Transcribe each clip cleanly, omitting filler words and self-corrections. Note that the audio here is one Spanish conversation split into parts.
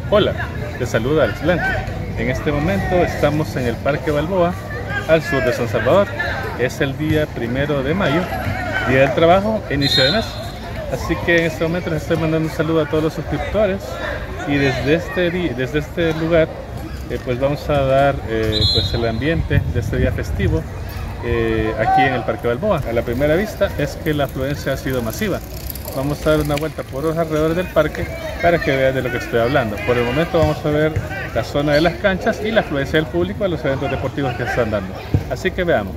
Hola, te saluda Alex Blanco. En este momento estamos en el Parque Balboa, al sur de San Salvador. Es el día 1 de mayo, Día del Trabajo, inicio de mes. Así que en este momento les estoy mandando un saludo a todos los suscriptores y desde este lugar pues vamos a dar pues el ambiente de este día festivo aquí en el Parque Balboa. A la primera vista es que la afluencia ha sido masiva. Vamos a dar una vuelta por los alrededores del parque para que vean de lo que estoy hablando. Por el momento vamos a ver la zona de las canchas y la afluencia del público a los eventos deportivos que se están dando. Así que veamos.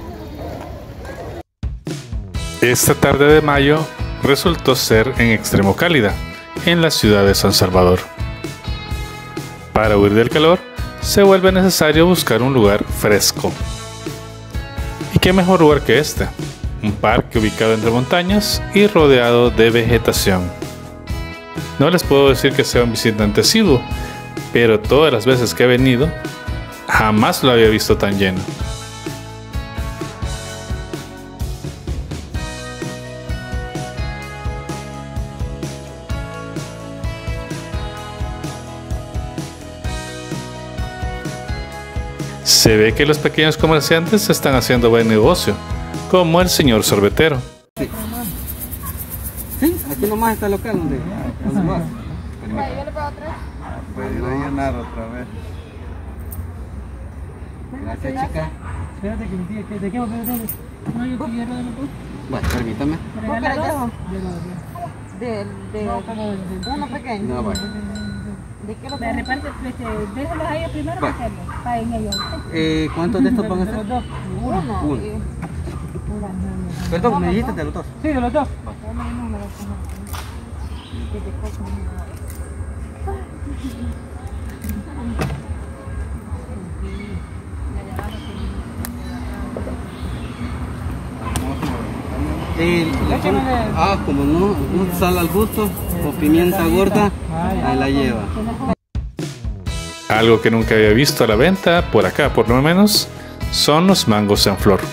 Esta tarde de mayo resultó ser en extremo cálida en la ciudad de San Salvador. Para huir del calor, se vuelve necesario buscar un lugar fresco. ¿Y qué mejor lugar que este? Un parque ubicado entre montañas y rodeado de vegetación. No les puedo decir que sea un visitante asiduo, pero todas las veces que he venido, jamás lo había visto tan lleno. Se ve que los pequeños comerciantes están haciendo buen negocio, como el señor sorbetero. Sí, aquí nomás está el local donde vas. Yo le pago 3. Puede ir a llenar otra vez. Gracias, chica. Espérate que mi tía, ¿de qué va a pedir? No, yo quiero de los dos. Bueno, permítame. ¿Vos querés dos? No, como de Uno pequeño. No, bueno. ¿De qué lo me reparte, déjalos a ellos primero para hacerlo. Paguen ellos. ¿Cuántos de estos van a De ser? los dos. Uno. Uno. Perdón, me dijiste de los dos. Sí, de los dos. Como no, sal al gusto, con pimienta gorda, ahí la lleva. Algo que nunca había visto a la venta, por acá por lo menos, son los mangos en flor.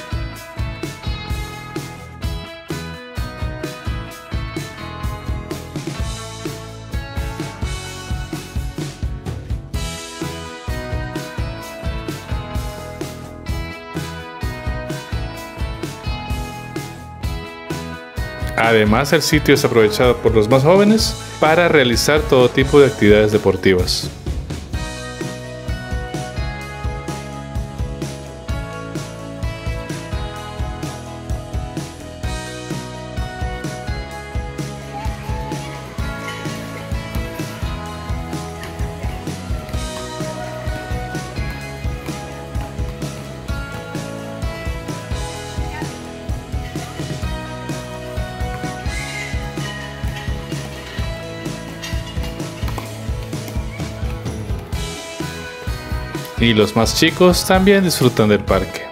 Además, el sitio es aprovechado por los más jóvenes para realizar todo tipo de actividades deportivas. Y los más chicos también disfrutan del parque.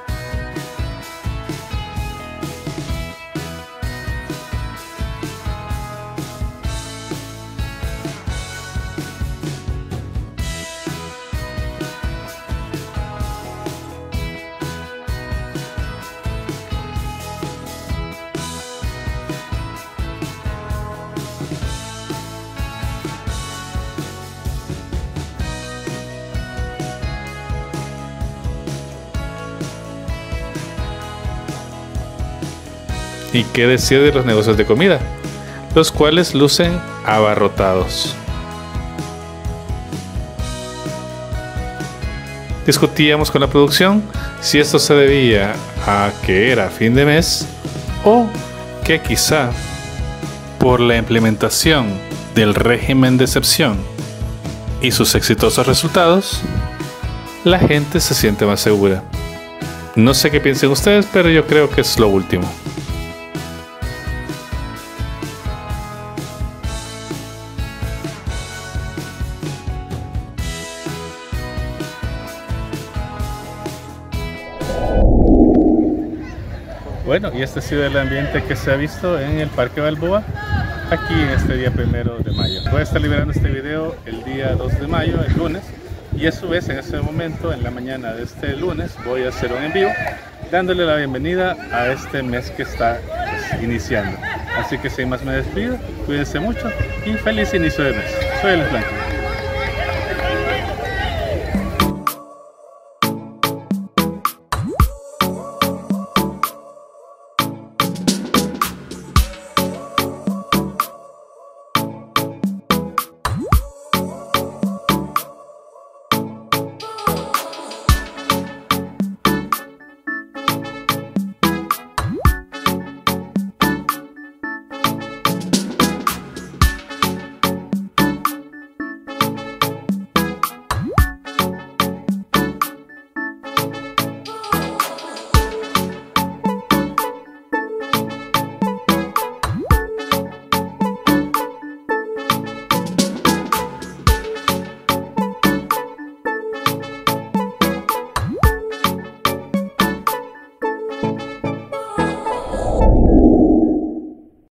¿Y qué decir de los negocios de comida? Los cuales lucen abarrotados. Discutíamos con la producción si esto se debía a que era fin de mes o que quizá por la implementación del régimen de excepción y sus exitosos resultados, la gente se siente más segura. No sé qué piensen ustedes, pero yo creo que es lo último. Bueno, y este ha sido el ambiente que se ha visto en el Parque Balboa, aquí en este día 1 de mayo. Voy a estar liberando este video el día 2 de mayo, el lunes, y a su vez en este momento, en la mañana de este lunes, voy a hacer un en vivo dándole la bienvenida a este mes que está iniciando. Así que sin más me despido, cuídense mucho y feliz inicio de mes. Soy Alex Blanco.